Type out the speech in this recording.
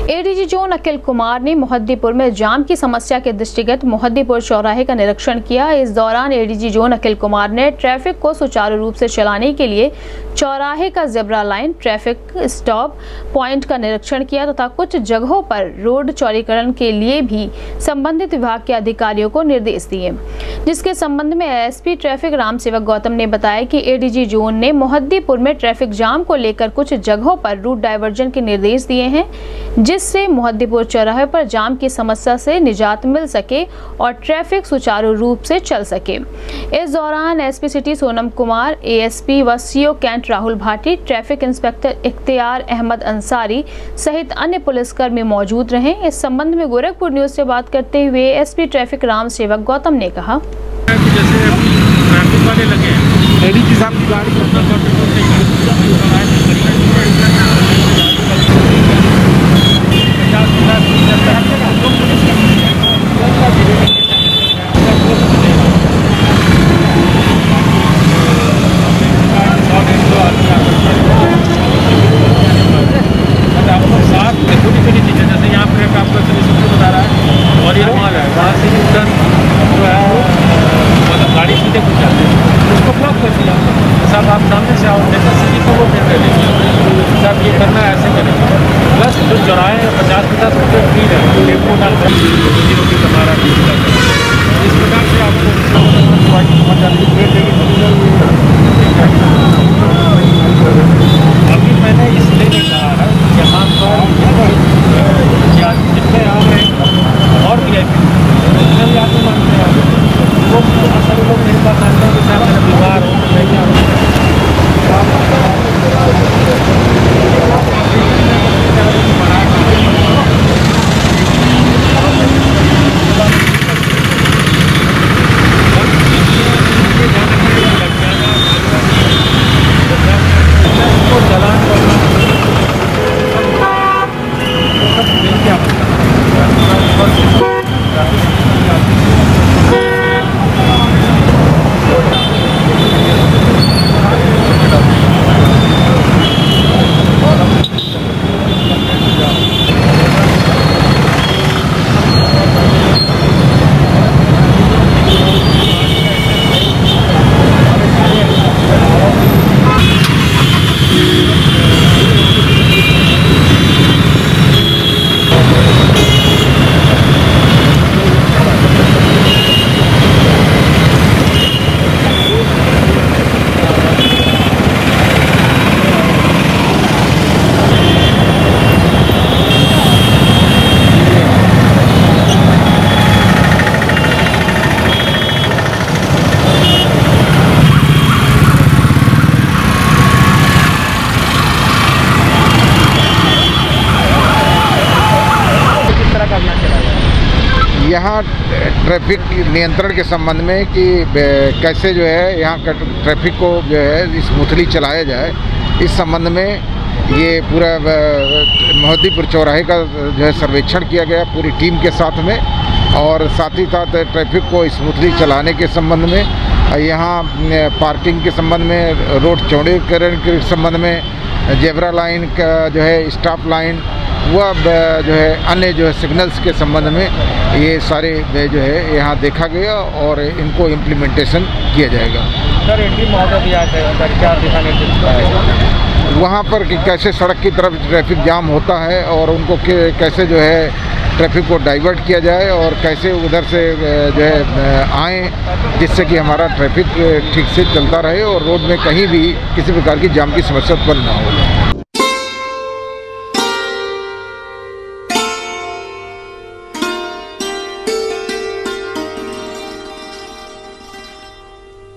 ADG zone Akhil Kumar ने मोहद्दीपुर में जाम की समस्या के दृष्टिगत मोहद्दीपुर चौराहे का निरीक्षण किया। इस दौरान एडीजी जोन अखिल कुमार ने ट्रैफिक को सुचारू रूप से चलाने के लिए चौराहे का zebra line, traffic stop point का निरीक्षण किया तथा कुछ जगहों पर रोड चौड़ीकरण के लिए भी संबंधित विभाग के अधिकारियों को निर्देश दिए, जिसके संबंध में एएसपी ट्रैफिक राम सेवक गौतम ने बताया कि एडीजी जोन ने मोहद्दीपुर में ट्रैफिक जाम को लेकर कुछ जगहों पर रूट डायवर्जन के निर्देश दिए हैं, जिससे मोहद्दीपुर चौराहे पर जाम की समस्या से निजात मिल सके और ट्रैफिक सुचारू रूप से चल सके। इस दौरान SP city Sonam Kumar, ASP व CO cantt Rahul Bhati, traffic inspector Ikhtiyar Ahmad Ansari सहित अन्य पुलिसकर्मी मौजूद रहे। इस संबंध में गोरखपुर न्यूज से बात करते हुए एसपी ट्रैफिक राम सेवक गौतम ने कहा, जैसे ट्रैफिक वाले लगे हैं, एडीजी साहब की गाड़ी गाड़ी सीधे घुस जाते हैं, उसको ब्लॉक कर दिया। साहब आप सामने से आओ, जैसे सिटी को वो फिर लेंगे साहब, ये करना ऐसे करेंगे। प्लस जो चौराहे 50-50 रुपये फ्री है, टेम्पो डाल कर हमारा इस प्रकार से आपको अभी मैंने इसलिए कहा है यहाँ पर जितने आ रहे हैं और भी आगे मानते हैं वो सारे लोग मेरे पास आते हैं कि साहब मेरा बीमार हो यहाँ ट्रैफिक नियंत्रण के संबंध में कि कैसे जो है यहाँ का ट्रैफिक को जो है स्मूथली चलाया जाए, इस संबंध में ये पूरा मोहद्दीपुर चौराहे का जो है सर्वेक्षण किया गया पूरी टीम के साथ में, और साथ ही साथ ट्रैफिक को स्मूथली चलाने के संबंध में, यहाँ पार्किंग के संबंध में, रोड चौड़ीकरण के संबंध में, ज़ेब्रा लाइन का जो है स्टॉप लाइन, वह जो है अन्य जो है सिग्नल्स के संबंध में ये सारे जो है यहाँ देखा गया और इनको इम्प्लीमेंटेशन किया जाएगा। सर एंट्री मौका भी आता है, क्या दिखाने वहाँ पर कि कैसे सड़क की तरफ ट्रैफिक जाम होता है और उनको कैसे जो है ट्रैफिक को डाइवर्ट किया जाए और कैसे उधर से जो है आएँ, जिससे कि हमारा ट्रैफिक ठीक से चलता रहे और रोड में कहीं भी किसी प्रकार की जाम की समस्या उत्पन्न ना हो।